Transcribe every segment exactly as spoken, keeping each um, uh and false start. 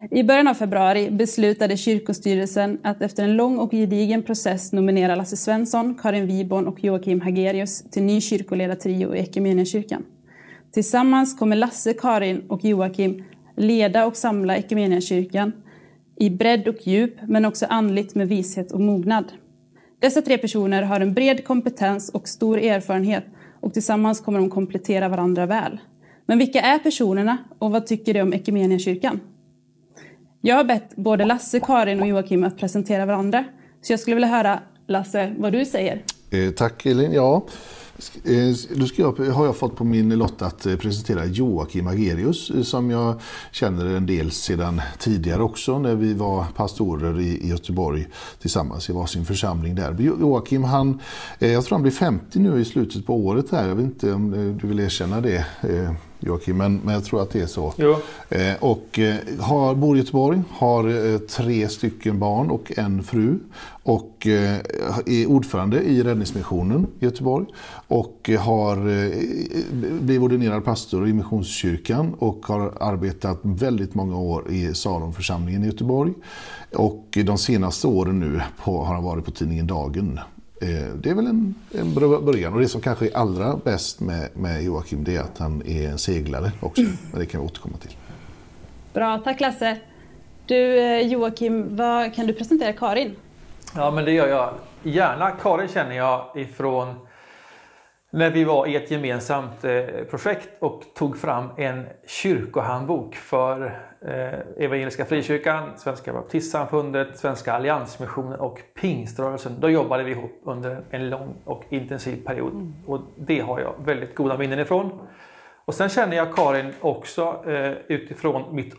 I början av februari beslutade kyrkostyrelsen att efter en lång och gedigen process nominera Lasse Svensson, Karin Wiborn och Joakim Hagerius till ny kyrkoledartrio i Equmeniakyrkan. Tillsammans kommer Lasse, Karin och Joakim leda och samla Equmeniakyrkan i bredd och djup, men också andligt med vishet och mognad. Dessa tre personer har en bred kompetens och stor erfarenhet och tillsammans kommer de komplettera varandra väl. Men vilka är personerna och vad tycker de om Equmeniakyrkan? Jag har bett både Lasse, Karin och Joakim att presentera varandra. Så jag skulle vilja höra, Lasse, vad du säger. Eh, tack Elin. Ja, eh, då ska jag, har jag fått på min lott att presentera Joakim Hagerius som jag känner en del sedan tidigare också när vi var pastorer i, i Göteborg tillsammans i varsin församling där. Joakim, han, eh, jag tror han blir femtio nu i slutet på året här. Jag vet inte om du vill erkänna det. Eh, Joakim, men, men jag tror att det är så. Eh, och eh, har, bor i Göteborg, har eh, tre stycken barn och en fru och eh, är ordförande i Räddningsmissionen i Göteborg och eh, har eh, blivit ordinerad pastor i Missionskyrkan och har arbetat väldigt många år i Salomförsamlingen i Göteborg och de senaste åren nu på, har han varit på tidningen Dagen. Det är väl en, en början, och det som kanske är allra bäst med, med Joakim, det är att han är en seglare också, men det kan vi återkomma till. Bra, tack Lasse. Du Joakim, vad kan du presentera Karin? Ja, men det gör jag gärna. Karin känner jag ifrån när vi var i ett gemensamt eh, projekt och tog fram en kyrkohandbok för eh, Evangeliska Frikyrkan, Svenska Baptistsamfundet, Svenska Alliansmissionen och Pingströrelsen. Då jobbade vi ihop under en lång och intensiv period mm. och det har jag väldigt goda minnen ifrån. Och sen känner jag Karin också eh, utifrån mitt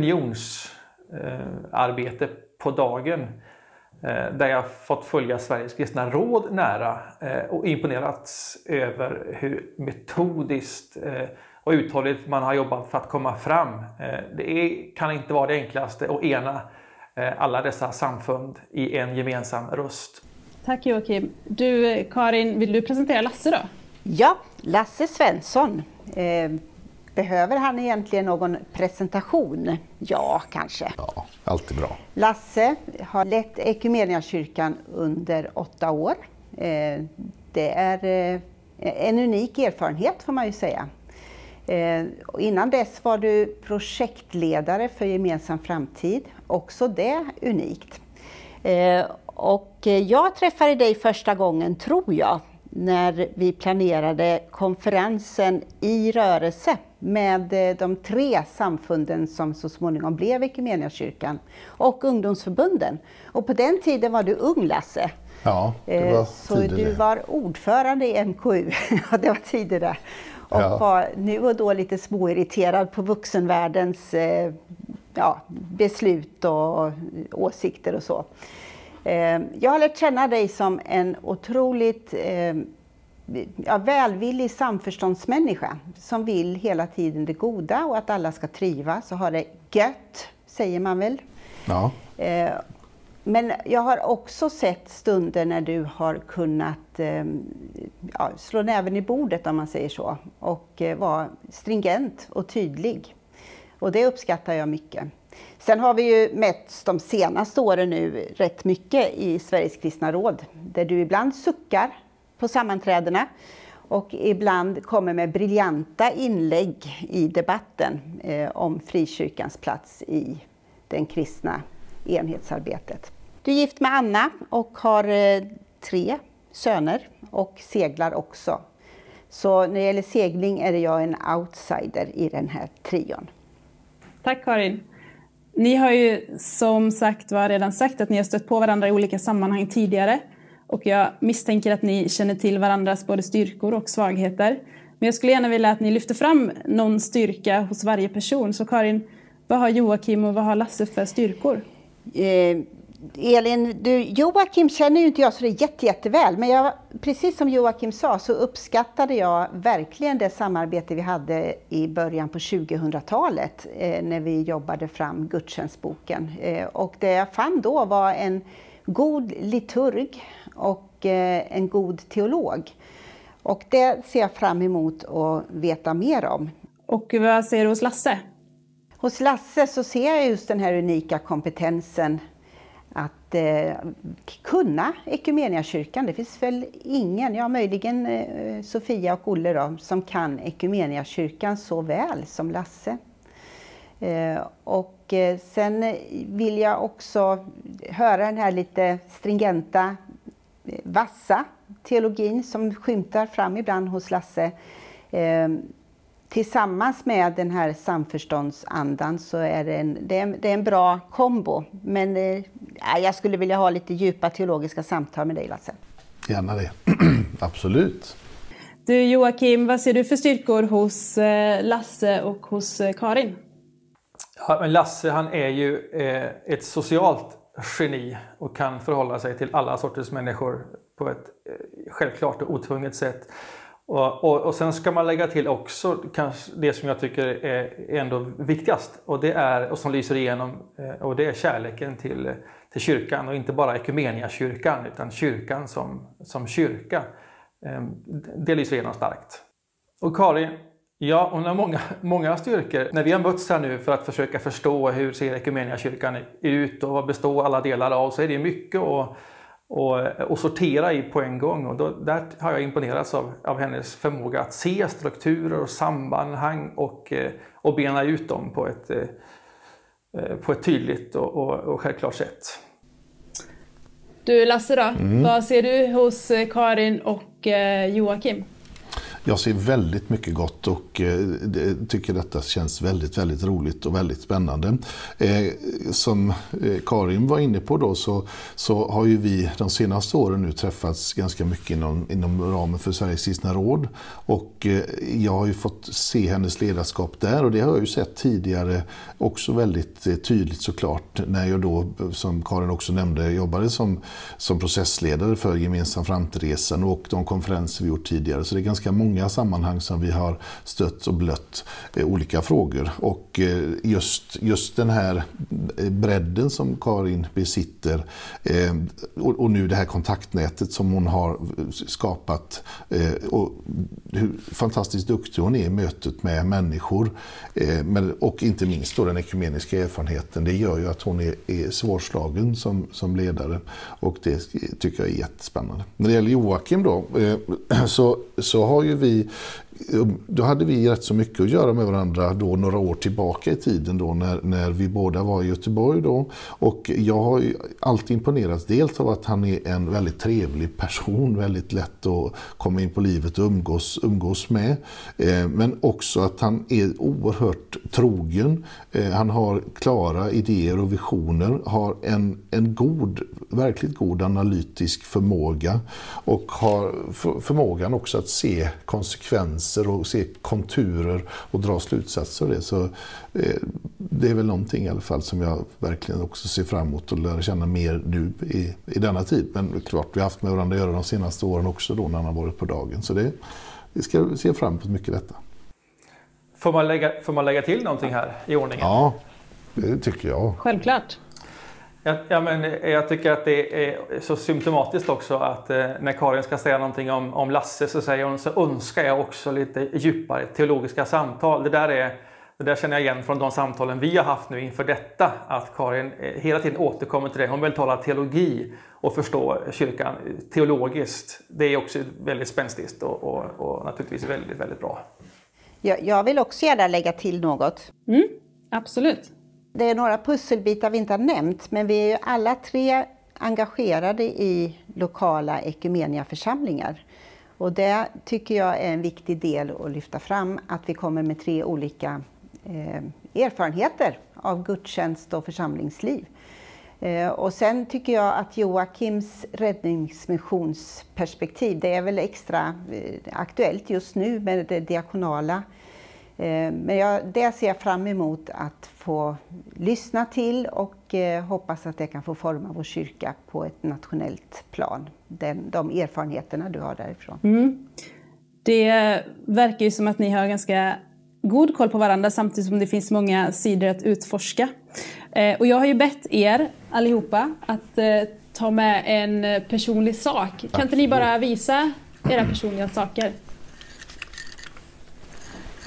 opinionsarbete eh, på Dagen. Där jag fått följa Sveriges kristna råd nära och imponerats över hur metodiskt och uthålligt man har jobbat för att komma fram. Det är, kan inte vara det enklaste att ena alla dessa samfund i en gemensam röst. Tack Joakim. Du Karin, vill du presentera Lasse då? Ja, Lasse Svensson. Eh, behöver han egentligen någon presentation? Ja, kanske. Ja, alltid bra. Lasse har lett Equmeniakyrkan under åtta år. Eh, det är eh, en unik erfarenhet får man ju säga. Eh, och innan dess var du projektledare för Gemensam framtid. Också det unikt. Eh, och jag träffade dig första gången, tror jag, när vi planerade konferensen i rörelse med de tre samfunden som så småningom blev Equmeniakyrkan och ungdomsförbunden. Och på den tiden var du ung, Lasse. Ja, det var Så tidigare. du var ordförande i M K U. Ja, det var tidigare. Och Ja. var nu och då lite småirriterad på vuxenvärldens eh, ja, beslut och åsikter och så. Eh, jag har lärt känna dig som en otroligt eh, ja, välvillig samförståndsmänniska som vill hela tiden det goda och att alla ska trivas och ha det gött, säger man väl. Ja. Eh, men jag har också sett stunder när du har kunnat eh, ja, slå näven i bordet, om man säger så, och eh, vara stringent och tydlig. Och det uppskattar jag mycket. Sen har vi ju mätt de senaste åren nu rätt mycket i Sveriges kristna råd, där du ibland suckar på sammanträdena och ibland kommer med briljanta inlägg i debatten eh, om frikyrkans plats i den kristna enhetsarbetet. Du är gift med Anna och har eh, tre söner och seglar också. Så när det gäller segling är jag en outsider i den här trion. Tack Karin. Ni har ju som sagt var redan sagt att ni har stött på varandra i olika sammanhang tidigare. Och jag misstänker att ni känner till varandras både styrkor och svagheter. Men jag skulle gärna vilja att ni lyfter fram någon styrka hos varje person. Så Karin, vad har Joakim och vad har Lasse för styrkor? Eh, Elin, du, Joakim känner ju inte jag så det jätte, jätteväl. Men jag, precis som Joakim sa så uppskattade jag verkligen det samarbete vi hade i början på tjugohundratalet. Eh, när vi jobbade fram gudstjänstboken. Eh, och det jag fann då var en god liturg och eh, en god teolog. Och det ser jag fram emot att veta mer om. Och vad säger du hos Lasse? Hos Lasse så ser jag just den här unika kompetensen att eh, kunna Equmeniakyrkan. Det finns väl ingen, ja möjligen eh, Sofia och Olle då, som kan Equmeniakyrkan så väl som Lasse. Eh, och eh, sen vill jag också höra den här lite stringenta, eh, vassa teologin som skymtar fram ibland hos Lasse. Eh, Tillsammans med den här samförståndsandan så är det en, det är en, det är en bra kombo. Men eh, jag skulle vilja ha lite djupa teologiska samtal med dig, Lasse. Gärna det. Absolut. Du Joakim, vad ser du för styrkor hos eh, Lasse och hos eh, Karin? Ja, men Lasse han är ju eh, ett socialt geni och kan förhålla sig till alla sorters människor på ett eh, självklart och otvunget sätt. Och, och, och sen ska man lägga till också kanske det som jag tycker är ändå viktigast, och det är, och som lyser igenom, och det är kärleken till, till kyrkan, och inte bara Equmeniakyrkan utan kyrkan som, som kyrka. Det lyser igenom starkt. Och Karin, ja, hon har många, många styrkor. När vi har mötts här nu för att försöka förstå hur ser Equmeniakyrkan ut och vad består alla delar av, så är det mycket att Och, och sortera i på en gång. Och då, där har jag imponerats av, av hennes förmåga att se strukturer och sammanhang och, och bena ut dem på ett, på ett tydligt och, och, och självklart sätt. Du Lasse då, mm. vad ser du hos Karin och Joakim? Jag ser väldigt mycket gott och eh, tycker detta känns väldigt, väldigt roligt och väldigt spännande. Eh, som eh, Karin var inne på då så, så har ju vi de senaste åren nu träffats ganska mycket inom, inom ramen för Sveriges kristna råd. Och eh, jag har ju fått se hennes ledarskap där, och det har jag ju sett tidigare också väldigt eh, tydligt såklart när jag då, som Karin också nämnde, jobbade som, som processledare för Gemensam framtidsresan och de konferenser vi gjort tidigare. Så det är ganska många sammanhang som vi har stött och blött eh, olika frågor, och eh, just, just den här bredden som Karin besitter eh, och, och nu det här kontaktnätet som hon har skapat eh, och hur fantastiskt duktig hon är i mötet med människor eh, med, och inte minst då den ekumeniska erfarenheten, det gör ju att hon är, är svårslagen som, som ledare, och det tycker jag är jättespännande. När det gäller Joakim då eh, så, så har ju vi Då hade vi rätt så mycket att göra med varandra då några år tillbaka i tiden då när, när vi båda var i Göteborg då, och jag har ju alltid imponerats dels av att han är en väldigt trevlig person, väldigt lätt att komma in på livet och umgås, umgås med, eh, men också att han är oerhört trogen, eh, han har klara idéer och visioner, har en, en god, verkligt god analytisk förmåga och har för, förmågan också att se konsekvenser och se konturer och dra slutsatser av det. Så eh, det är väl någonting i alla fall som jag verkligen också ser fram emot och lära känna mer nu i, i denna tid. Men klart, vi har haft med varandra att göra de senaste åren också då när han har varit på dagen. Så det, vi ska se fram emot mycket detta. Får man lägga, får man lägga till någonting här i ordningen? Ja, det tycker jag. Självklart. Ja, ja, men jag tycker att det är så symptomatiskt också att eh, när Karin ska säga någonting om, om Lasse så säger hon, så önskar jag också lite djupare teologiska samtal. Det där, är, det där känner jag igen från de samtalen vi har haft nu inför detta, att Karin eh, hela tiden återkommer till det. Hon vill tala teologi och förstå kyrkan teologiskt. Det är också väldigt spänstigt och, och, och naturligtvis väldigt, väldigt bra. Jag, jag vill också gärna lägga till något. Mm, absolut. Det är några pusselbitar vi inte har nämnt, men vi är ju alla tre engagerade i lokala ekumeniaförsamlingar. Och det tycker jag är en viktig del att lyfta fram, att vi kommer med tre olika eh, erfarenheter av gudstjänst och församlingsliv. Eh, och sen tycker jag att Joakims räddningsmissionsperspektiv, det är väl extra eh, aktuellt just nu med det diakonala. Men jag, det ser jag fram emot att få lyssna till och eh, hoppas att det kan få forma vår kyrka på ett nationellt plan. Den, de erfarenheterna du har därifrån. Mm. Det verkar ju som att ni har ganska god koll på varandra samtidigt som det finns många sidor att utforska. Eh, och jag har ju bett er allihopa att eh, ta med en personlig sak. Kan Absolut. Inte ni bara visa era personliga saker?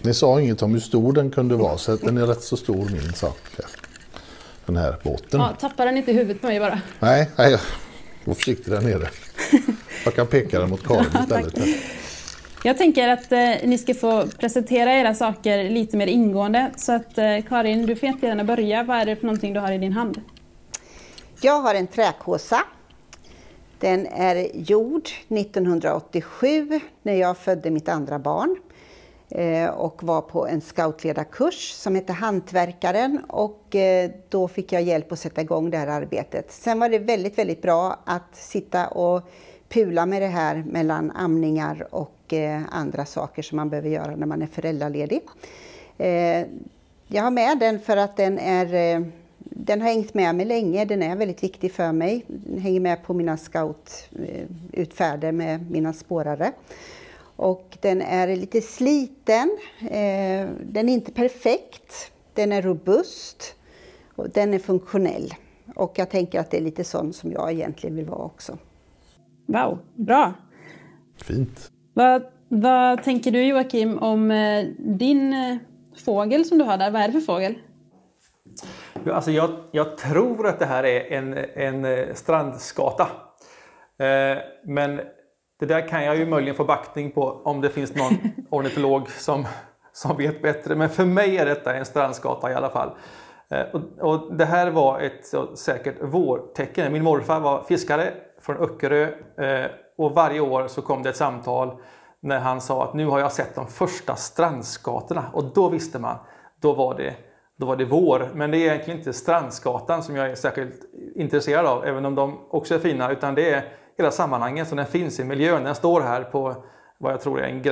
Ni sa inget om hur stor den kunde vara, så att den är rätt så stor min sak. Den här båten. Ja, tappar den inte i huvudet på mig bara. Nej, nej, var försiktig där nere. Jag kan peka den mot Karin istället. Jag tänker att eh, ni ska få presentera era saker lite mer ingående. Så att eh, Karin, du får gärna börja. Vad är det för någonting du har i din hand? Jag har en träkåsa. Den är gjord nittonhundraåttiosju när jag födde mitt andra barn. Eh, och var på en scoutledarkurs som hette Hantverkaren. Och eh, då fick jag hjälp att sätta igång det här arbetet. Sen var det väldigt, väldigt bra att sitta och pula med det här mellan amningar och eh, andra saker som man behöver göra när man är föräldraledig. Eh, jag har med den för att den är eh, den har hängt med mig länge. Den är väldigt viktig för mig. Den hänger med på mina scoututfärder med mina spårare. Och den är lite sliten. Eh, den är inte perfekt. Den är robust. Och den är funktionell. Och jag tänker att det är lite sån som jag egentligen vill vara också. Wow, bra. Fint. Vad, vad tänker du, Joakim, om eh, din eh, fågel som du har där? Vad är det för fågel? Alltså jag, jag tror att det här är en, en strandskata. Eh, men det där kan jag ju möjligen få backning på om det finns någon ornitolog som, som vet bättre. Men för mig är detta en strandskata i alla fall. Eh, och, och det här var ett så, säkert vårtecken. Min morfar var fiskare från Öckerö. Eh, och varje år så kom det ett samtal när han sa att nu har jag sett de första strandskatorna. Och då visste man, då var det... Då var det vår, men det är egentligen inte strandskatan som jag är särskilt intresserad av, även om de också är fina, utan det är hela sammanhanget som den finns i miljön. Den står här på vad jag tror är en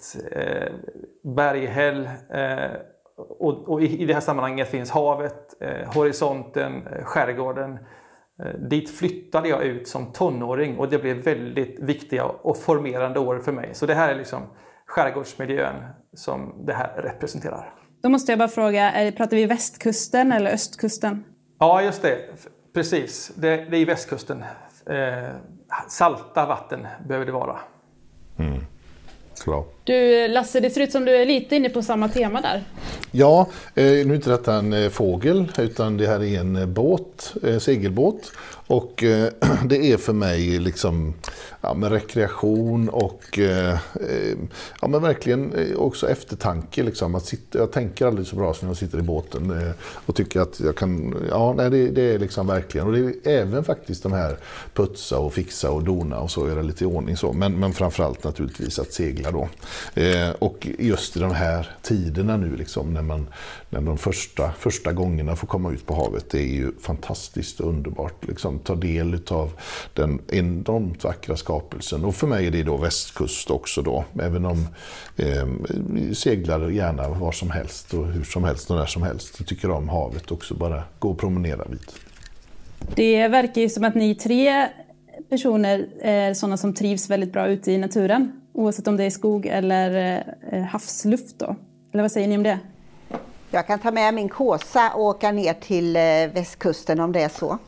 granitberghäll eh, eh, och, och i, i det här sammanhanget finns havet, eh, horisonten, eh, skärgården. Eh, dit flyttade jag ut som tonåring och det blev väldigt viktiga och formerande år för mig. Så det här är liksom skärgårdsmiljön som det här representerar. Då måste jag bara fråga, pratar vi västkusten eller östkusten? Ja, just det. Precis. Det, det är västkusten. Eh, salta vatten behöver det vara. Mm. Bra. Du, Lasse, det ser ut som du är lite inne på samma tema där. Ja, eh, nu är inte detta en eh, fågel utan det här är en eh, båt, eh, segelbåt. Och eh, det är för mig liksom ja, med rekreation och eh, ja, men verkligen också eftertanke. Liksom, att sitta, jag tänker aldrig så bra som jag sitter i båten eh, och tycker att jag kan, ja nej, det, det är liksom verkligen. Och det är även faktiskt de här putsa och fixa och dona och så, göra lite i ordning så. Men, men framförallt naturligtvis att segla då. Eh, och just i de här tiderna nu liksom, när man när de första, första gångerna får komma ut på havet, det är ju fantastiskt och underbart liksom. Ta del av den enormt vackra skapelsen. Och för mig är det då västkust också då. Även om eh, seglar gärna var som helst och hur som helst och när som helst. Jag tycker om havet också, bara gå och promenera vid. Det verkar ju som att ni tre personer är sådana som trivs väldigt bra ute i naturen. Oavsett om det är skog eller eh, havsluft då. Eller vad säger ni om det? Jag kan ta med min kåsa och åka ner till eh, västkusten om det är så.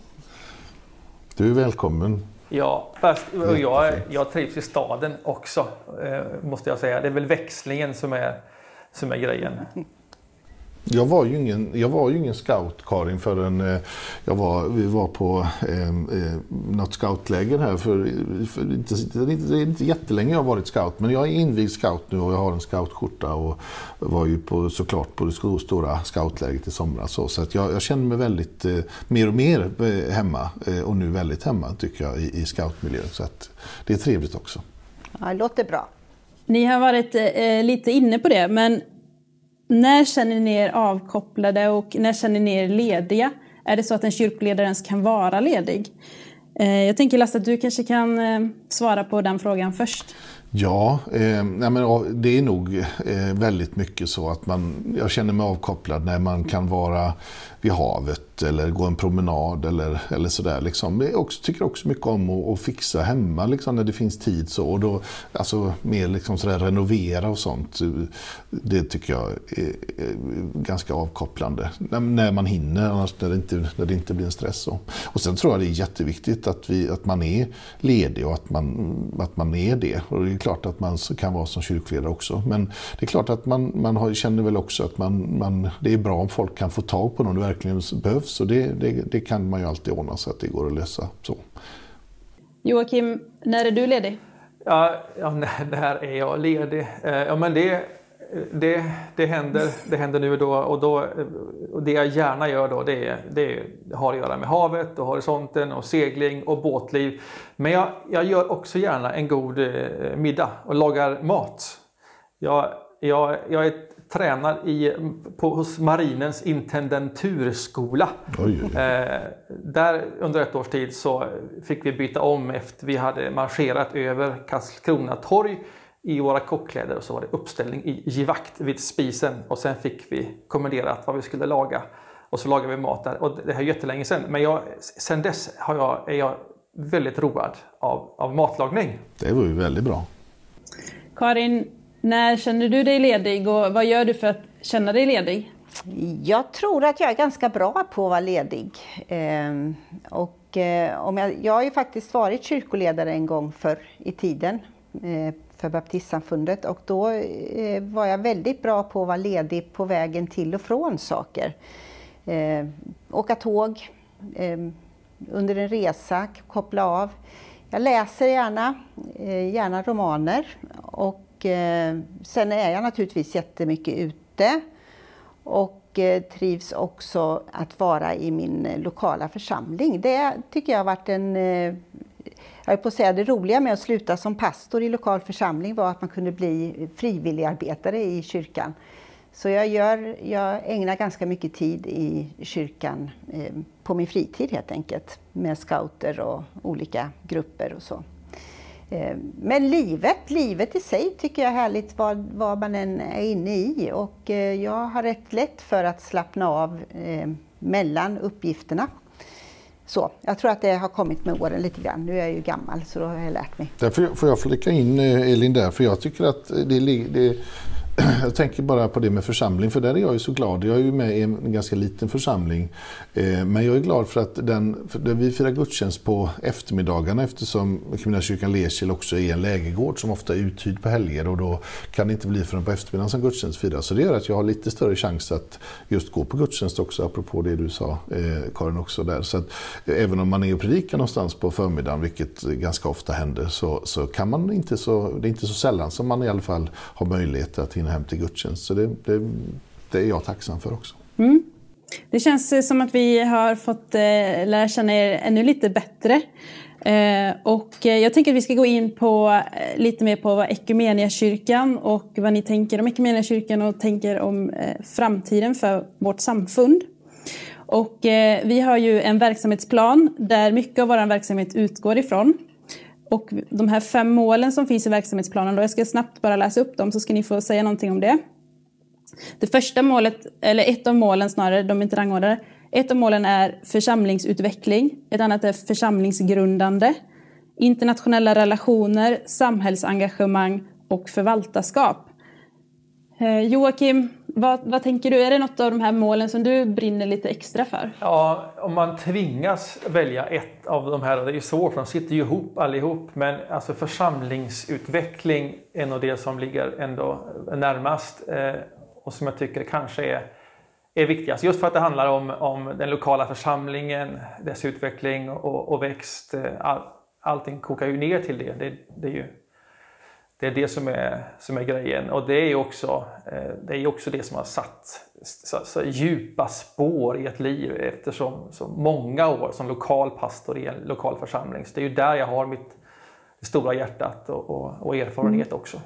Du är välkommen. Ja, fast och jag, jag trivs i staden också, eh, måste jag säga. Det är väl växlingen som är, som är grejen. Jag var ju ingen, jag var ju ingen scout, Karin, förrän eh, jag var, vi var på eh, eh, något scoutläger här. För, för inte, det är inte jättelänge jag har varit scout, men jag är invigd scout nu och jag har en scoutskjorta och var ju på, såklart på det stora scoutläget i somras. Så, så att jag, jag känner mig väldigt, eh, mer och mer eh, hemma eh, och nu väldigt hemma tycker jag i, i scoutmiljön. Så att det är trevligt också. Ja, det låter bra. Ni har varit eh, lite inne på det, men när känner ni er avkopplade och när känner ni er lediga? Är det så att en kyrkoledare ens kan vara ledig? Eh, jag tänker Lasse att du kanske kan eh, svara på den frågan först. Ja, eh, nej men det är nog eh, väldigt mycket så att man, jag känner mig avkopplad när man kan vara vid havet eller gå en promenad eller, eller sådär. Liksom. Jag också, tycker också mycket om att, att fixa hemma liksom, när det finns tid. Så. Och då, alltså, mer liksom sådär, renovera och sånt. Det tycker jag är, är ganska avkopplande. När, när man hinner, annars när det inte, när det inte blir en stress. Så. Och sen tror jag det är jätteviktigt att, vi, att man är ledig och att man, att man är det. Och det är klart att man kan vara som kyrkoledare också. Men det är klart att man, man har, känner väl också att man, man, det är bra om folk kan få tag på någon det verkligen behövs. Och det, det, det kan man ju alltid ordna så att det går att lösa. Så. Joakim, när är du ledig? Ja, ja när, när är jag ledig? Ja, men det, det, det, händer, det händer nu och då. Och, då, och det jag gärna gör då, det, det har att göra med havet och horisonten och segling och båtliv. Men jag, jag gör också gärna en god middag och lagar mat. Jag, jag, jag är tränad i, på, hos Marinens intendenturskola. Oj, oj. Eh, där under ett års tid så fick vi byta om efter vi hade marscherat över Karlskrona torg i våra kockkläder, och så var det uppställning i givakt vid spisen, och sen fick vi kommenderat vad vi skulle laga, och så lagade vi mat där. Och det här är jättelänge sedan, men jag, sen dess har jag, är jag väldigt road av, av matlagning. Det var ju väldigt bra. Karin, när känner du dig ledig och vad gör du för att känna dig ledig? Jag tror att jag är ganska bra på att vara ledig. Eh, och, eh, om jag, jag har ju faktiskt varit kyrkoledare en gång förr i tiden eh, för baptistsamfundet, och då eh, var jag väldigt bra på att vara ledig på vägen till och från saker. Eh, åka tåg, eh, under en resa, koppla av. Jag läser gärna, eh, gärna romaner, och eh, sen är jag naturligtvis jättemycket ute. Och eh, trivs också att vara i min eh, lokala församling. Det tycker jag har varit en... Eh, jag är på att säga det roliga med att sluta som pastor i lokal församling var att man kunde bli frivilligarbetare i kyrkan. Så jag, gör, jag ägnar ganska mycket tid i kyrkan eh, på min fritid helt enkelt. Med scouter och olika grupper och så. Men livet, livet i sig tycker jag är härligt vad, vad man än är inne i, och jag har rätt lätt för att slappna av eh, mellan uppgifterna. Så, jag tror att det har kommit med åren lite grann. Nu är jag ju gammal, så då har jag lärt mig. Därför får jag flika in Elin där, för jag tycker att det, det jag tänker bara på det med församling, för där är jag ju så glad. Jag är ju med i en ganska liten församling, eh, men jag är glad för att den, för vi firar gudstjänst på eftermiddagarna, eftersom Equmeniakyrkan Lerkiel också är en lägergård som ofta är uthyrd på helger, och då kan det inte bli förrän på eftermiddagen som gudstjänst firas. Så det gör att jag har lite större chans att just gå på gudstjänst också, apropå det du sa, eh, Karin, också där. Så att eh, även om man är och predikar någonstans på förmiddagen, vilket ganska ofta händer, så, så kan man inte så, det är inte så sällan som man i alla fall har möjlighet att hinna hem till gudstjänst. Så det, det, det är jag tacksam för också. Mm. Det känns som att vi har fått eh, lära känna er ännu lite bättre. Eh, och eh, jag tänker att vi ska gå in på eh, lite mer på vad Equmeniakyrkan och vad ni tänker om Equmeniakyrkan och tänker om eh, framtiden för vårt samfund. Och eh, vi har ju en verksamhetsplan där mycket av vår verksamhet utgår ifrån. Och de här fem målen som finns i verksamhetsplanen, då jag ska snabbt bara läsa upp dem så ska ni få säga någonting om det. Det första målet, eller ett av målen snarare, de är inte rangordnade. Ett av målen är församlingsutveckling, ett annat är församlingsgrundande, internationella relationer, samhällsengagemang och förvaltarskap. Eh, Joakim, vad, vad tänker du? Är det något av de här målen som du brinner lite extra för? Ja, om man tvingas välja ett av de här, det är ju svårt, de sitter ju ihop allihop, men alltså församlingsutveckling är nog det som ligger ändå närmast eh, och som jag tycker kanske är, är viktigast. Just för att det handlar om, om den lokala församlingen, dess utveckling och, och växt. All, allting kokar ju ner till det. Det, det är ju Det är det som är, som är grejen, och det är också det, är också det som har satt så, så djupa spår i ett liv eftersom så många år som lokal pastor i en lokal församling. Så det är ju där jag har mitt stora hjärtat och, och, och erfarenhet också.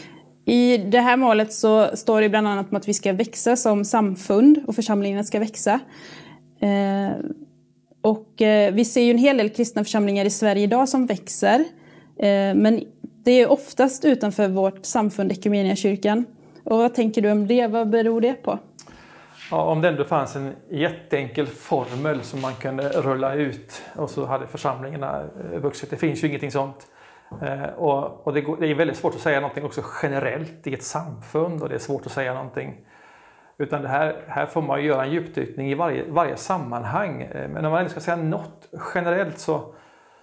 I det här målet så står det bland annat om att vi ska växa som samfund och församlingarna ska växa. Eh, och eh, vi ser ju en hel del kristna församlingar i Sverige idag som växer, eh, men det är oftast utanför vårt samfund Equmeniakyrkan. Och vad tänker du om det? Vad beror det på? Ja, om det ändå fanns en jätteenkel formel som man kunde rulla ut och så hade församlingarna vuxit. Det finns ju ingenting sånt. Och, och det, går, det är väldigt svårt att säga någonting också generellt i ett samfund, och det är svårt att säga någonting. Utan det här, här får man ju göra en djupdykning i varje, varje sammanhang. Men om man ändå ska säga något generellt så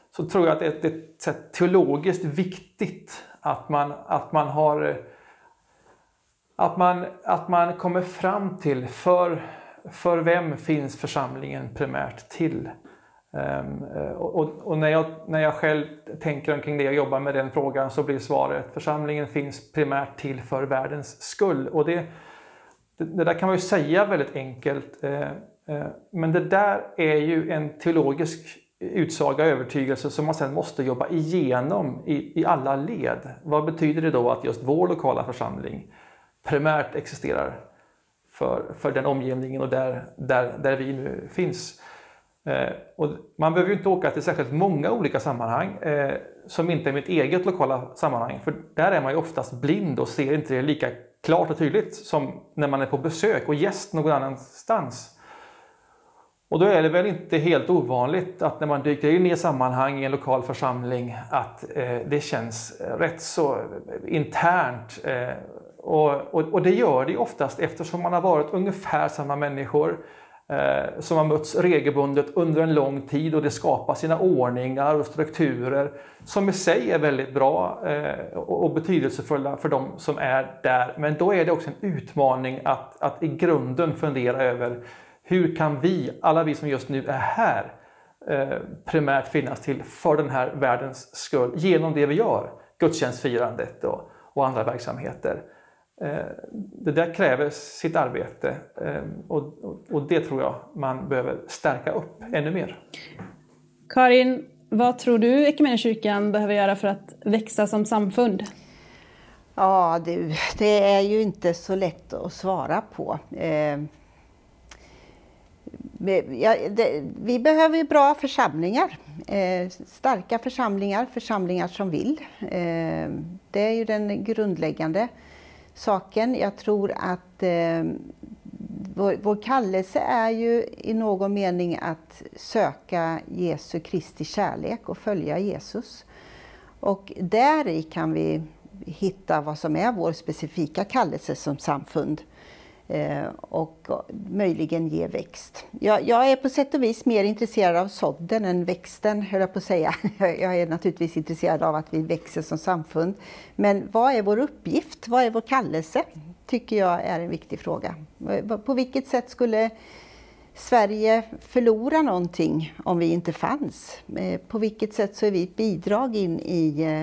så tror jag att det är ett, ett teologiskt viktigt att man, att man har att man, att man kommer fram till för, för vem finns församlingen primärt till. Um, och och när, jag, när jag själv tänker omkring det och jobbar med den frågan så blir svaret församlingen finns primärt till för världens skull. Och det, det, det där kan man ju säga väldigt enkelt, uh, uh, men det där är ju en teologisk utsaga, övertygelse som man sedan måste jobba igenom i, i alla led. Vad betyder det då att just vår lokala församling primärt existerar för, för den omgivningen och där, där, där vi nu finns? Eh, och man behöver ju inte åka till särskilt många olika sammanhang eh, som inte är mitt eget lokala sammanhang, för där är man ju oftast blind och ser inte det lika klart och tydligt som när man är på besök och gäst någon annanstans. Och då är det väl inte helt ovanligt att när man dyker in i ett sammanhang i en lokal församling att eh, det känns rätt så internt. Eh, och, och, och det gör det oftast eftersom man har varit ungefär samma människor eh, som har mötts regelbundet under en lång tid, och det skapar sina ordningar och strukturer som i sig är väldigt bra eh, och, och betydelsefulla för de som är där. Men då är det också en utmaning att, att i grunden fundera över hur kan vi, alla vi som just nu är här, eh, primärt finnas till för den här världens skull genom det vi gör, gudstjänstfirandet och, och andra verksamheter. Eh, det där kräver sitt arbete eh, och, och, och det tror jag man behöver stärka upp ännu mer. Karin, vad tror du Equmeniakyrkan behöver göra för att växa som samfund? Ja, det, det är ju inte så lätt att svara på. Eh, Ja, det, vi behöver ju bra församlingar, eh, starka församlingar, församlingar som vill. Eh, det är ju den grundläggande saken. Jag tror att eh, vår, vår kallelse är ju i någon mening att söka Jesu Kristi kärlek och följa Jesus. Och där i kan vi hitta vad som är vår specifika kallelse som samfund. Eh, och möjligen ge växt. Jag, jag är på sätt och vis mer intresserad av sådden än växten, höll jag på att säga. Jag är naturligtvis intresserad av att vi växer som samfund. Men vad är vår uppgift? Vad är vår kallelse? Tycker jag är en viktig fråga. På vilket sätt skulle Sverige förlora någonting om vi inte fanns? Eh, på vilket sätt så är vi ett bidrag in i eh,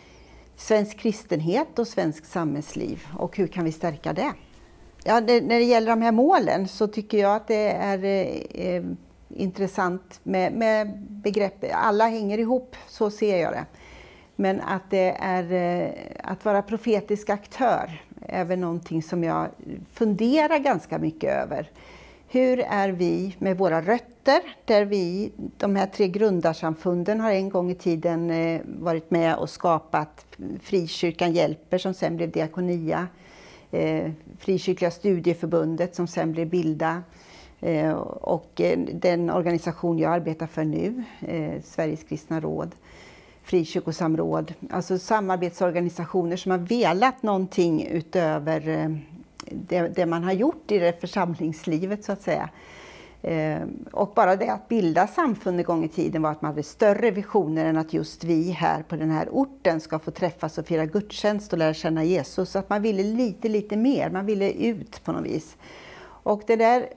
svensk kristenhet och svensk samhällsliv? Och hur kan vi stärka det? Ja, det, när det gäller de här målen så tycker jag att det är eh, intressant med, med begrepp. Alla hänger ihop, så ser jag det. Men att det är eh, att vara profetisk aktör är väl någonting som jag funderar ganska mycket över. Hur är vi med våra rötter? Där vi, de här tre grundarsamfunden har en gång i tiden eh, varit med och skapat Frikyrkan hjälper som sen blev Diakonia. Eh, Frikyrkliga studieförbundet som sen blev Bilda eh, och eh, den organisation jag arbetar för nu, eh, Sveriges kristna råd, frikyrkosamråd, alltså samarbetsorganisationer som har velat någonting utöver eh, det, det man har gjort i det församlingslivet så att säga. Eh, och bara det att bilda samfund en gång i tiden var att man hade större visioner än att just vi här på den här orten ska få träffas och fira gudstjänst och lära känna Jesus. Så att man ville lite, lite mer, man ville ut på något vis. Och det där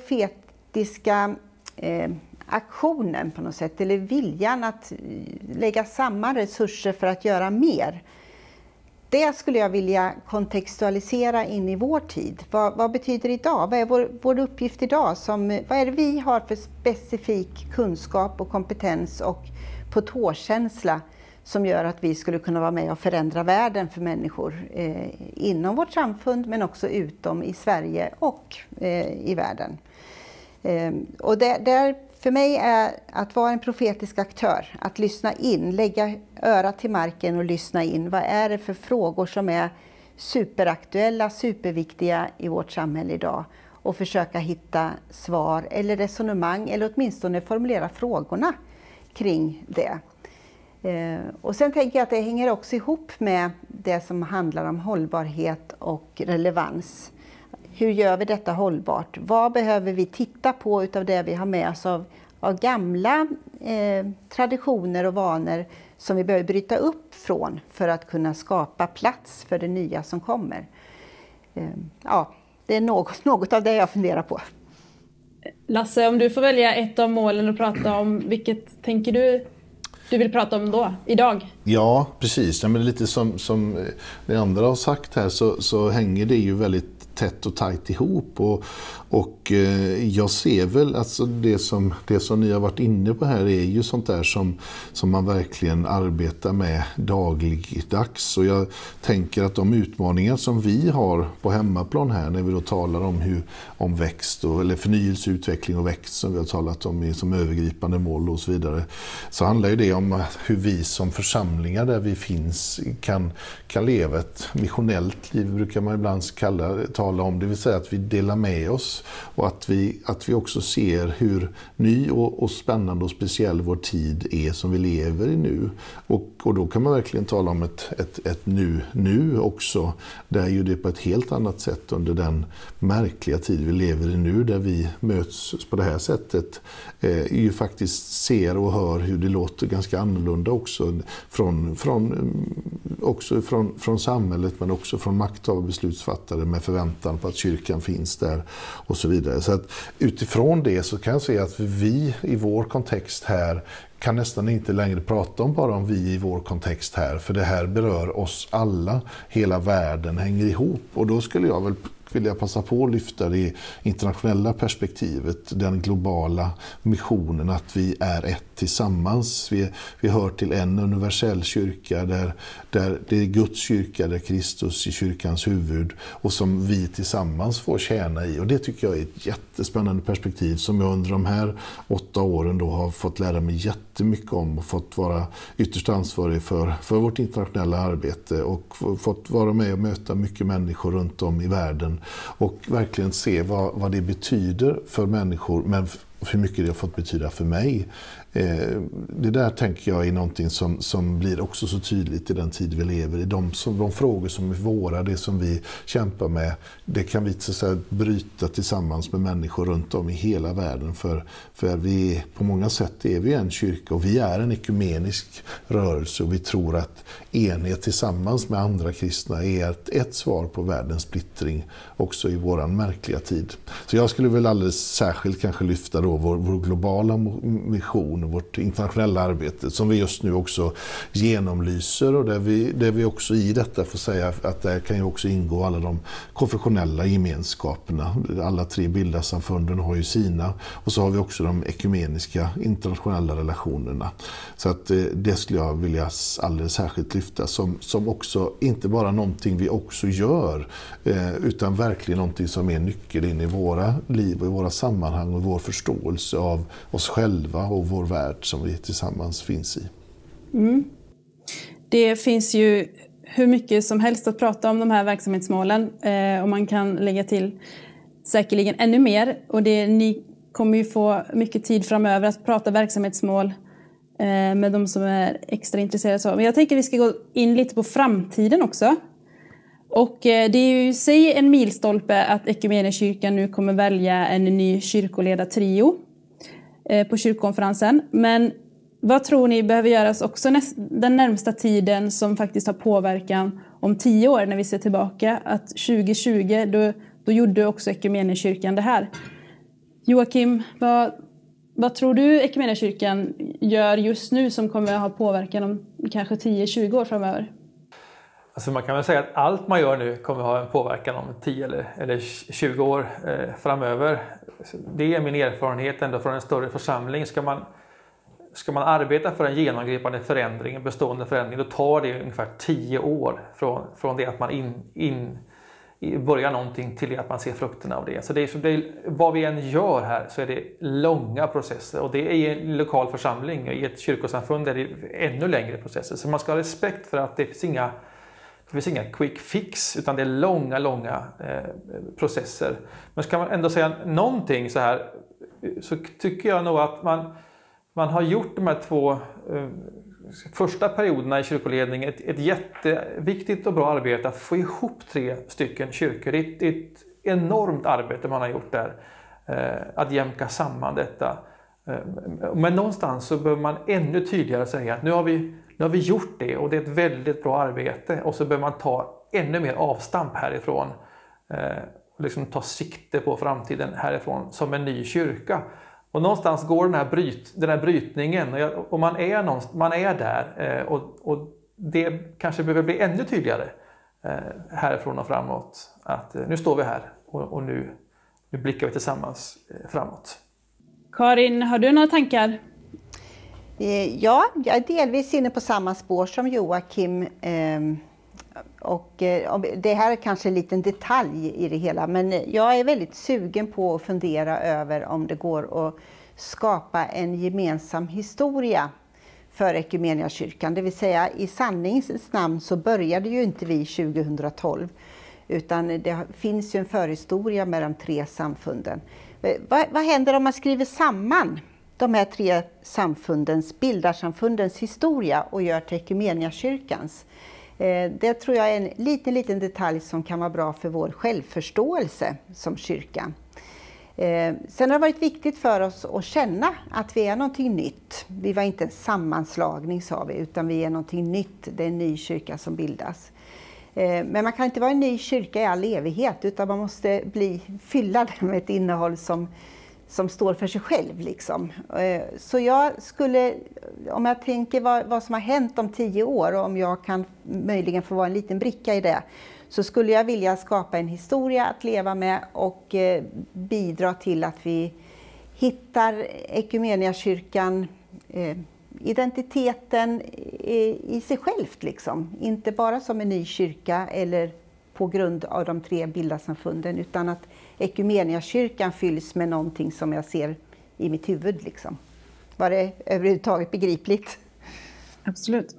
profetiska eh, aktionen på något sätt, eller viljan att lägga samman resurser för att göra mer. Det skulle jag vilja kontextualisera in i vår tid. Vad, vad betyder det idag? Vad är vår, vår uppgift idag? Som, vad är det vi har för specifik kunskap och kompetens och på tåkänsla som gör att vi skulle kunna vara med och förändra världen för människor eh, inom vårt samfund men också utom i Sverige och eh, i världen. Eh, och det, där för mig är att vara en profetisk aktör, att lyssna in, lägga örat till marken och lyssna in. Vad är det för frågor som är superaktuella, superviktiga i vårt samhälle idag? Och försöka hitta svar eller resonemang eller åtminstone formulera frågorna kring det. Eh, och sen tänker jag att det hänger också ihop med det som handlar om hållbarhet och relevans. Hur gör vi detta hållbart? Vad behöver vi titta på utav det vi har med oss av, av gamla eh, traditioner och vanor som vi behöver bryta upp från för att kunna skapa plats för det nya som kommer. Eh, ja, det är något, något av det jag funderar på. Lasse, om du får välja ett av målen att prata om, vilket tänker du du vill prata om då, idag? Ja, precis. Ja, men lite som, som det andra har sagt här så, så hänger det ju väldigt tätt och tajt ihop. Och, och eh, jag ser väl alltså det som, det som ni har varit inne på här är ju sånt där som, som man verkligen arbetar med dagligdags. Och jag tänker att de utmaningar som vi har på hemmaplan här när vi då talar om, hur, om växt och, eller förnyelse, utveckling och växt som vi har talat om i, som övergripande mål och så vidare, så handlar ju det om hur vi som församlingar där vi finns kan, kan leva ett missionellt liv, brukar man ibland kalla, tala om. Det vill säga att vi delar med oss och att vi, att vi också ser hur ny och, och spännande och speciell vår tid är som vi lever i nu. Och, och då kan man verkligen tala om ett, ett, ett nu, nu också. Där ju det på ett helt annat sätt under den märkliga tid vi lever i nu, där vi möts på det här sättet, eh, ju faktiskt ser och hör hur det låter ganska annorlunda också från, från, också från, från samhället, men också från makthavare och beslutsfattare med förväntan på att kyrkan finns där och så vidare. Så att utifrån det så kan jag säga att vi i vår kontext här kan nästan inte längre prata om bara om vi i vår kontext här, för det här berör oss alla, hela världen hänger ihop. Och då skulle jag väl vill jag passa på att lyfta det internationella perspektivet, den globala missionen, att vi är ett tillsammans. Vi, vi hör till en universell kyrka där, där det är Guds kyrka, där Kristus är kyrkans huvud och som vi tillsammans får tjäna i. Och det tycker jag är ett jättespännande perspektiv som jag under de här åtta åren då har fått lära mig jättemycket om och fått vara ytterst ansvarig för, för vårt internationella arbete och fått vara med och möta mycket människor runt om i världen och verkligen se vad, vad det betyder för människor, men hur mycket det har fått betyda för mig. Eh, det där tänker jag är någonting som, som blir också så tydligt i den tid vi lever i. De, som, de frågor som är våra, det som vi kämpar med, det kan vi så att säga bryta tillsammans med människor runt om i hela världen. För, för vi är, på många sätt är vi en kyrka och vi är en ekumenisk rörelse och vi tror att enhet tillsammans med andra kristna är ett, ett svar på världens splittring också i våran märkliga tid. Så jag skulle väl alldeles särskilt kanske lyfta då vår, vår globala mission, vårt internationella arbete som vi just nu också genomlyser och där vi, där vi också i detta får säga att där kan ju också ingå alla de konfessionella gemenskaperna. Alla tre bildarsamfunden har ju sina och så har vi också de ekumeniska internationella relationerna. Så att det skulle jag vilja alldeles särskilt lyfta som, som också inte bara någonting vi också gör utan verkligen någonting som är nyckeln in i våra liv och i våra sammanhang och vår förståelse av oss själva och vår värld som vi tillsammans finns i. Mm. Det finns ju hur mycket som helst att prata om de här verksamhetsmålen eh, och man kan lägga till säkerligen ännu mer. Och det, ni kommer ju få mycket tid framöver att prata verksamhetsmål eh, med de som är extra intresserade. Så. Men jag tänker att vi ska gå in lite på framtiden också. Och eh, det är ju i sig en milstolpe att Equmeniakyrkan nu kommer välja en ny kyrkoledartrio eh, på kyrkkonferensen. Men vad tror ni behöver göras också näst, den närmsta tiden som faktiskt har påverkan om tio år när vi ser tillbaka? Att tjugo tjugo, då, då gjorde också Equmeniakyrkan det här. Joakim, vad, vad tror du Equmeniakyrkan gör just nu som kommer att ha påverkan om kanske tio till tjugo år framöver? Alltså man kan väl säga att allt man gör nu kommer att ha en påverkan om tio eller, eller tjugo år eh, framöver. Det är min erfarenhet ändå från en större församling. Ska man, ska man arbeta för en genomgripande förändring, en bestående förändring, då tar det ungefär tio år från, från det att man in, in, börjar någonting till det att man ser frukterna av det. Så det är, så det är, vad vi än gör här så är det långa processer och det är i en lokal församling. I ett kyrkosamfund är det ännu längre processer. Så man ska ha respekt för att det finns inga Det finns inga quick fix utan det är långa, långa eh, processer. Men ska man ändå säga någonting så här så tycker jag nog att man, man har gjort de här två eh, första perioderna i kyrkoledningen ett, ett jätteviktigt och bra arbete att få ihop tre stycken kyrkor. Det är ett, det är ett enormt arbete man har gjort där. Eh, att jämka samman detta. Men någonstans så behöver man ännu tydligare säga att nu har vi, nu har vi gjort det och det är ett väldigt bra arbete. Och så behöver man ta ännu mer avstamp härifrån. Och liksom ta sikte på framtiden härifrån som en ny kyrka. Och någonstans går den här, bryt, den här brytningen och, jag, och man, är någonstans, man är där. Och, och det kanske behöver bli ännu tydligare härifrån och framåt. Att nu står vi här och, och nu, nu blickar vi tillsammans framåt. Karin, har du några tankar? Ja, jag är delvis inne på samma spår som Joakim. Och det här är kanske en liten detalj i det hela, men jag är väldigt sugen på att fundera över om det går att skapa en gemensam historia för Equmeniakyrkan. Det vill säga, i sanningens namn så började ju inte vi tjugohundratolv, utan det finns ju en förhistoria med de tre samfunden. Vad, vad händer om man skriver samman de här tre samfundens, bildarsamfundens historia och gör till Equmeniakyrkans? Det tror jag är en liten, liten detalj som kan vara bra för vår självförståelse som kyrka. Sen har det varit viktigt för oss att känna att vi är någonting nytt. Vi var inte en sammanslagning, sa vi, utan vi är någonting nytt. Det är en ny kyrka som bildas. Men man kan inte vara en ny kyrka i all evighet, utan man måste bli fyllad med ett innehåll som, som står för sig själv. Liksom. Så jag skulle, om jag tänker vad, vad som har hänt om tio år och om jag kan möjligen få vara en liten bricka i det, så skulle jag vilja skapa en historia att leva med och bidra till att vi hittar Equmeniakyrkan, identiteten i sig självt, liksom. Inte bara som en ny kyrka eller på grund av de tre bildarsamfunden, utan att Equmeniakyrkan fylls med någonting som jag ser i mitt huvud. Liksom. Var det överhuvudtaget begripligt? Absolut.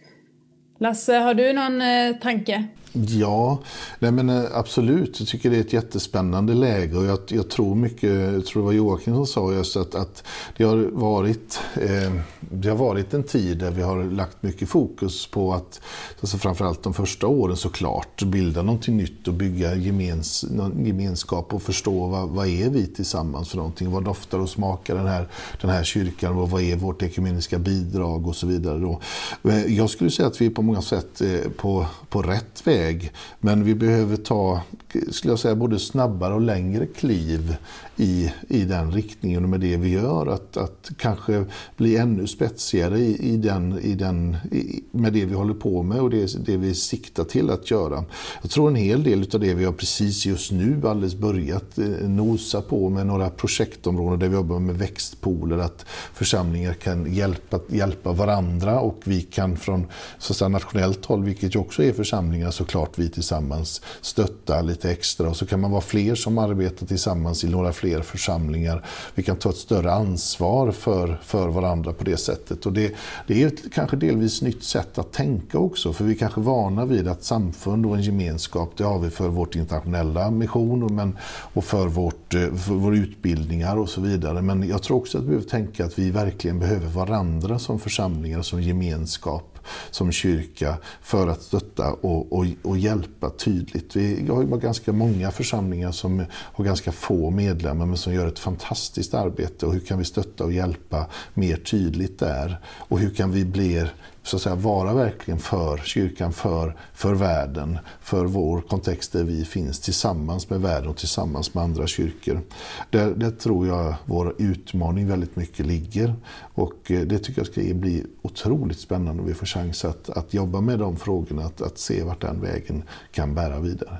Lasse, har du någon eh, tanke? Ja, nej men absolut. Jag tycker det är ett jättespännande läge och jag, jag tror mycket, jag tror det var Joakim som sa just att, att det har varit eh, det har varit en tid där vi har lagt mycket fokus på att, alltså framförallt de första åren såklart, bilda någonting nytt och bygga gemens, gemenskap och förstå vad, vad är vi tillsammans för någonting, vad doftar och smakar den här, den här kyrkan och vad är vårt ekumeniska bidrag och så vidare då. Jag skulle säga att vi är på många sätt eh, på, på rätt väg. Men vi behöver ta, skulle jag säga, både snabbare och längre kliv i, i den riktningen och med det vi gör. Att, att kanske bli ännu spetsigare i, i den, i den, i, med det vi håller på med och det, det vi siktar till att göra. Jag tror en hel del av det vi har precis just nu alldeles börjat nosa på med några projektområden där vi jobbar med växtpooler, att församlingar kan hjälpa, hjälpa varandra och vi kan från så att säga, nationellt håll, vilket ju också är församlingar, såklart vi tillsammans stötta lite extra och så kan man vara fler som arbetar tillsammans i några fler församlingar. Vi kan ta ett större ansvar för, för varandra på det sättet och det, det är ett kanske delvis nytt sätt att tänka också, för vi är kanske vana vid att samfund och en gemenskap, det har vi för vårt internationella mission men, och för, vårt, för våra utbildningar och så vidare, men jag tror också att vi behöver tänka att vi verkligen behöver varandra som församlingar, som gemenskap, som kyrka för att stötta och, och, och hjälpa tydligt. Vi har ju ganska många församlingar som har ganska få medlemmar men som gör ett fantastiskt arbete, och hur kan vi stötta och hjälpa mer tydligt där, och hur kan vi bli så att säga, vara verkligen för kyrkan, för, för världen, för vår kontext där vi finns tillsammans med världen och tillsammans med andra kyrkor. Där, där tror jag vår utmaning väldigt mycket ligger, och det tycker jag ska bli otroligt spännande om vi får chans att, att jobba med de frågorna, att, att se vart den vägen kan bära vidare.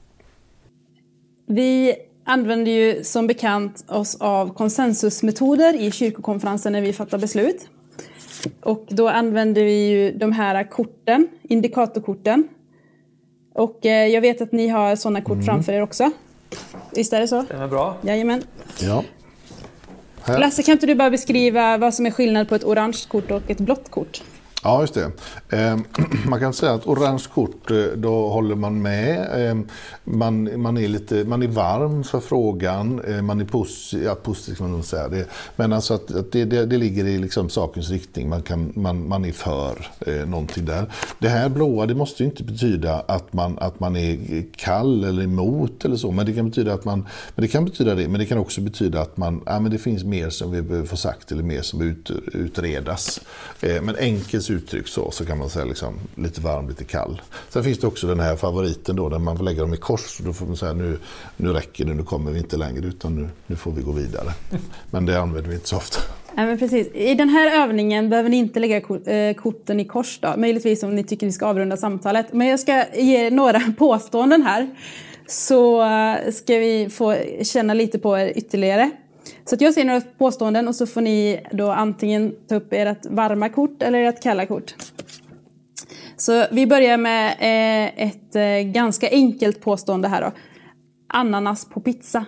Vi använder ju som bekant oss av konsensusmetoder i kyrkokonferensen när vi fattar beslut. Och då använder vi ju de här korten, indikatorkorten. Och eh, jag vet att ni har sådana kort mm. framför er också. Visst är det så? Det är bra. Jajamän. Ja. Här. Lasse, kan inte du bara beskriva vad som är skillnad på ett orange kort och ett blått kort? Ja, just det. Eh, man kan säga att orange kort, då håller man med. Eh, man, man, är lite, man är varm för frågan. Eh, man är positiv, ja, positiv kan man nog säga det. Men alltså att, att det, det, det ligger i liksom sakens riktning. Man, kan, man, man är för eh, någonting där. Det här blåa, det måste ju inte betyda att man, att man är kall eller emot eller så. Men det kan betyda att man, men det kan betyda det. Men det kan också betyda att man, ja, men det finns mer som vi behöver få sagt eller mer som ut, utredas. Eh, men enkelt uttryck så, så kan man säga liksom, lite varm, lite kall. Sen finns det också den här favoriten då, där man får lägga dem i kors. Då får man säga nu, nu räcker det, nu kommer vi inte längre utan nu, nu får vi gå vidare. Men det använder vi inte så ofta. Ja, men precis. I den här övningen behöver ni inte lägga korten i kors då. Möjligtvis om ni tycker vi ska avrunda samtalet. Men jag ska ge några påståenden här. Så ska vi få känna lite på er ytterligare. Så att jag ser några påståenden och så får ni då antingen ta upp ert varma kort eller ert kalla kort. Så vi börjar med eh, ett eh, ganska enkelt påstående här då. Ananas på pizza.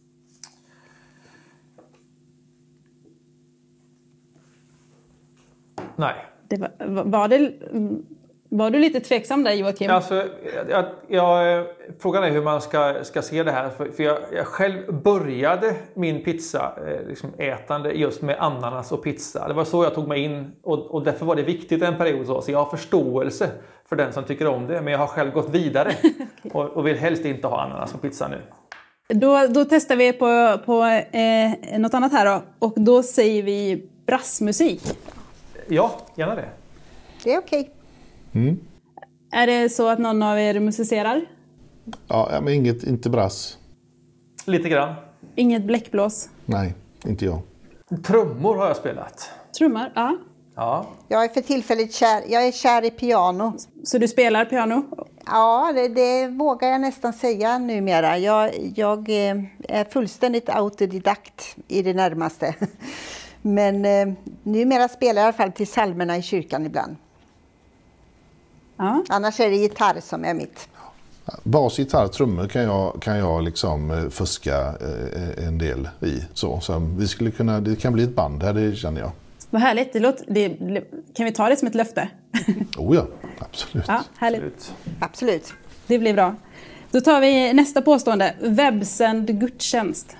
Nej. Det var, var, det, var du lite tveksam där, Joakim? Alltså, jag, jag, frågan är hur man ska, ska se det här. För, för jag, jag själv började min pizza eh, liksom ätande just med ananas och pizza. Det var så jag tog mig in och, och därför var det viktigt en period. Så, så jag har förståelse för den som tycker om det. Men jag har själv gått vidare okay. och, och vill helst inte ha ananas på pizza nu. Då, då testar vi på, på eh, något annat här då. Och då säger vi brassmusik. Ja, gärna det. Det är okej. Mm. Är det så att någon av er musicerar? Ja, men inget, inte brass. Lite grann. Inget bläckblås? Nej, inte jag. Trummor har jag spelat. Trummor, ja. Ja. Jag är för tillfället kär, jag är kär i piano. Så du spelar piano? Ja, det, det vågar jag nästan säga numera. Jag, jag är fullständigt autodidakt i det närmaste. Men eh, numera spelar jag i alla fall till psalmerna i kyrkan ibland. Ja. Annars är det gitarr som är mitt. Bas, gitarr, trummor kan jag, kan jag liksom fuska eh, en del i. Så, så vi skulle kunna, det kan bli ett band här, det känner jag. Vad härligt, det låter, det, kan vi ta det som ett löfte? Oh ja, absolut. Ja, härligt. Absolut. Absolut. Det blir bra. Då tar vi nästa påstående. Webbsänd gudstjänst.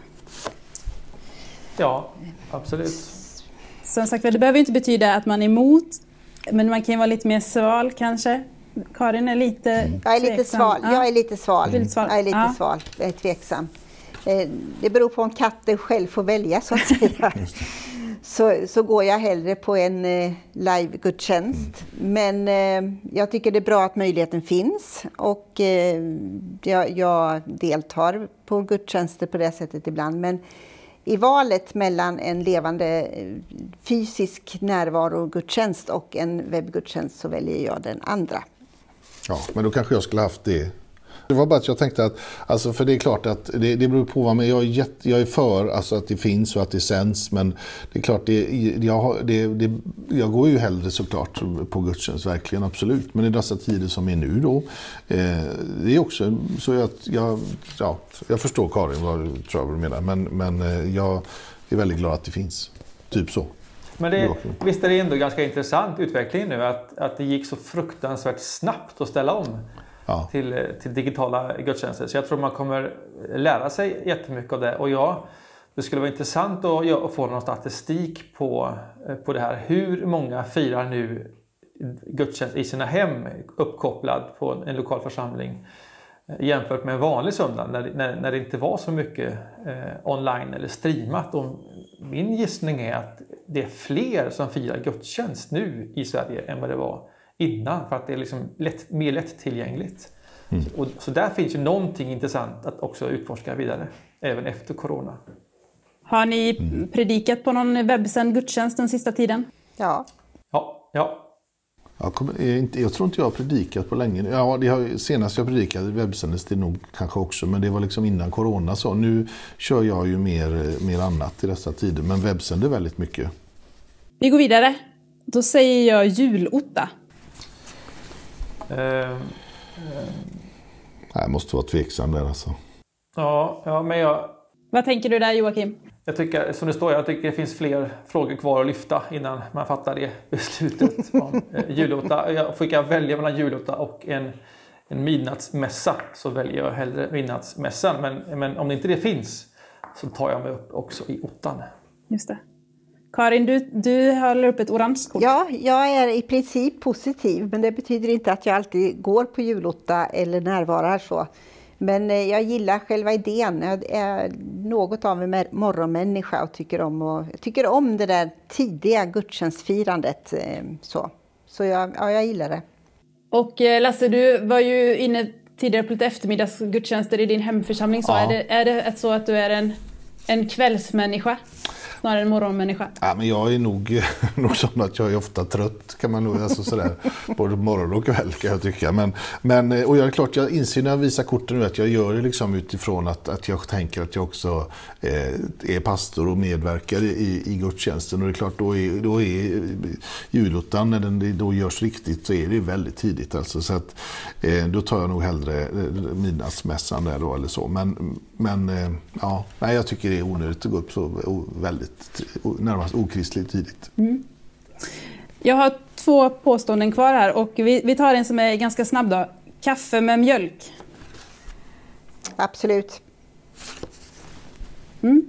Ja, absolut. Som sagt, det behöver inte betyda att man är emot, men man kan ju vara lite mer sval kanske. Karin är lite mm. Jag är lite tveksam. sval. Ja. Jag är lite sval. Mm. Jag är lite ja. sval. Jag är tveksam. Det beror på om katten själv får välja så att säga. så, så går jag hellre på en live-gudstjänst. Mm. Men eh, jag tycker det är bra att möjligheten finns. Och eh, jag, jag deltar på gudstjänster på det sättet ibland. Men i valet mellan en levande fysisk närvaro gudstjänst och en webbgudstjänst så väljer jag den andra. Ja, men då kanske jag skulle haft det. Det var bara att jag tänkte att, alltså för det är klart att det, det beror på vad, men jag är, jätte, jag är för alltså att det finns och att det sänds, men det är klart, det, jag, det, det, jag går ju hellre såklart på gudstjänst, verkligen, absolut. Men i dessa tider som är nu då, eh, det är också så att jag, ja, jag förstår Karin vad du tror vad du menar, men, men jag är väldigt glad att det finns, typ så. Men det, visst är det ändå ganska intressant utveckling nu att, att det gick så fruktansvärt snabbt att ställa om. Ja. Till, till digitala gudstjänster. Så jag tror man kommer lära sig jättemycket av det. Och ja, det skulle vara intressant att, att få någon statistik på, på det här. Hur många firar nu gudstjänst i sina hem uppkopplad på en lokal församling jämfört med en vanlig söndag när, när, när det inte var så mycket eh, online eller streamat. Och min gissning är att det är fler som firar gudstjänst nu i Sverige än vad det var innan, för att det är liksom lätt, mer lättillgängligt. Mm. Och, så där finns ju någonting intressant att också utforska vidare, även efter corona. Har ni mm. predikat på någon webbsänd gudstjänst den sista tiden? Ja. Ja, ja. Jag, kommer, inte, jag tror inte jag har predikat på länge. Ja, det har, senast jag predikade webbsändes det nog kanske också, men det var liksom innan corona. Så nu kör jag ju mer, mer annat i dessa tider, men webbsänder väldigt mycket. Vi går vidare. Då säger jag julotta. Uh, uh. Jag måste vara tveksam där alltså. Ja, ja, men jag... Vad tänker du där, Joakim? Jag tycker, som det står, jag tycker det finns fler frågor kvar att lyfta innan man fattar det beslutet om eh, julotta. Jag fick jag välja mellan julotta och en, en midnattsmässa, så väljer jag hellre midnattsmässan. Men, men om det inte det finns så tar jag mig upp också i ottan. Just det. Karin, du, du håller upp ett orange kort. Ja, jag är i princip positiv, men det betyder inte att jag alltid går på julotta eller närvarar så. Men jag gillar själva idén. Jag är något av en morgonmänniska och tycker om, och, tycker om det där tidiga gudstjänstfirandet. Så, så jag, ja, jag gillar det. Och Lasse, du var ju inne tidigare på lite eftermiddagsgudstjänster i din hemförsamling. Så ja. är, det, är det så att du är en, en kvällsmänniska? Snarare en morgonmänniska. Ja, men jag är nog, nog sån att jag är ofta trött, kan man nog, alltså sådär, både morgon och kväll kan jag tycka. Men, men, och jag är klart, jag inser när jag visar korten nu att jag gör det liksom utifrån att, att jag tänker att jag också eh, är pastor och medverkar i, i gudstjänsten. Och det är klart, då är, då är julottan, när den då görs riktigt, så är det väldigt tidigt. Alltså, så att, eh, då tar jag nog hellre midnattsmässan där då eller så. Men, men eh, ja, nej, jag tycker det är onödigt att gå upp så väldigt närmast okristligt tidigt. Mm. Jag har två påståenden kvar här och vi, vi tar en som är ganska snabb då. Kaffe med mjölk. Absolut. Mm.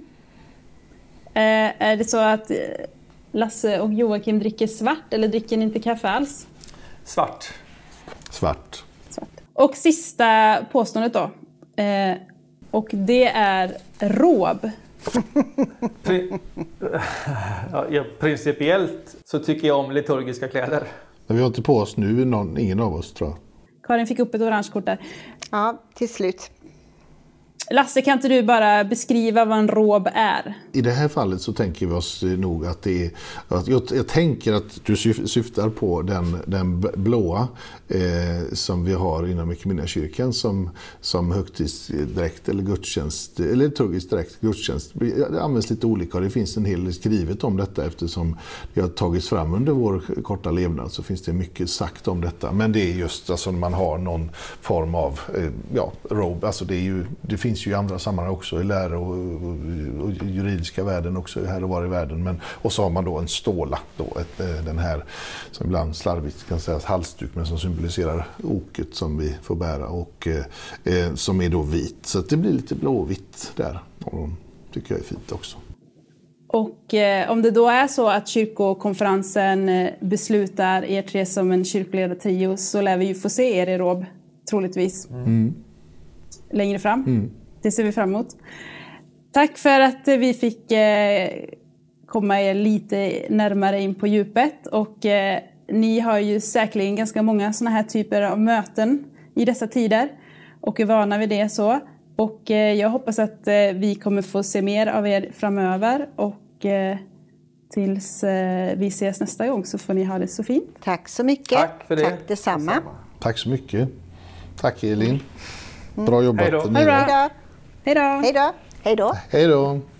Eh, är det så att Lasse och Joakim dricker svart eller dricker ni inte kaffe alls? Svart. Svart. Svart. Och sista påståendet då. Eh, och det är råb. Pri- ja, principiellt så tycker jag om liturgiska kläder. Men vi har inte på oss nu, någon, ingen av oss tror jag. Karin fick upp ett orange kort där. Ja, till slut. Lasse, kan inte du bara beskriva vad en råb är? I det här fallet så tänker vi oss nog att det är... Att jag, jag tänker att du syftar på den, den blåa eh, som vi har inom Equmeniakyrkan som, som högtidsdräkt eller gudstjänst, eller liturgisk dräkt, gudstjänst. Det används lite olika och det finns en hel del skrivet om detta eftersom det har tagits fram under vår korta levnad, så finns det mycket sagt om detta. Men det är just alltså man har någon form av eh, ja, robe, alltså det är ju... Det finns finns ju i andra sammanhang också i lära och, och, och juridiska världen också här och var i världen. Men, och så har man då en ståla, då, ett, den här som ibland slarvigt kan sägas halsduk men som symboliserar oket som vi får bära och eh, som är då vit. Så att det blir lite blåvitt där och de tycker jag är fint också. Och eh, om det då är så att kyrkokonferensen eh, beslutar er tre som en kyrkoledartrio så lär vi ju få se er i råb, troligtvis. Mm. Längre fram. Mm. Det ser vi fram emot. Tack för att vi fick eh, komma er lite närmare in på djupet. Och eh, ni har ju säkerligen ganska många såna här typer av möten i dessa tider. Och är vana vid det så. Och eh, jag hoppas att eh, vi kommer få se mer av er framöver. Och eh, tills eh, vi ses nästa gång så får ni ha det så fint. Tack så mycket. Tack för det. Tack detsamma. detsamma. Tack så mycket. Tack Elin. Bra jobbat. Hej då. Hej då. Hej då. Hej då. Hej då.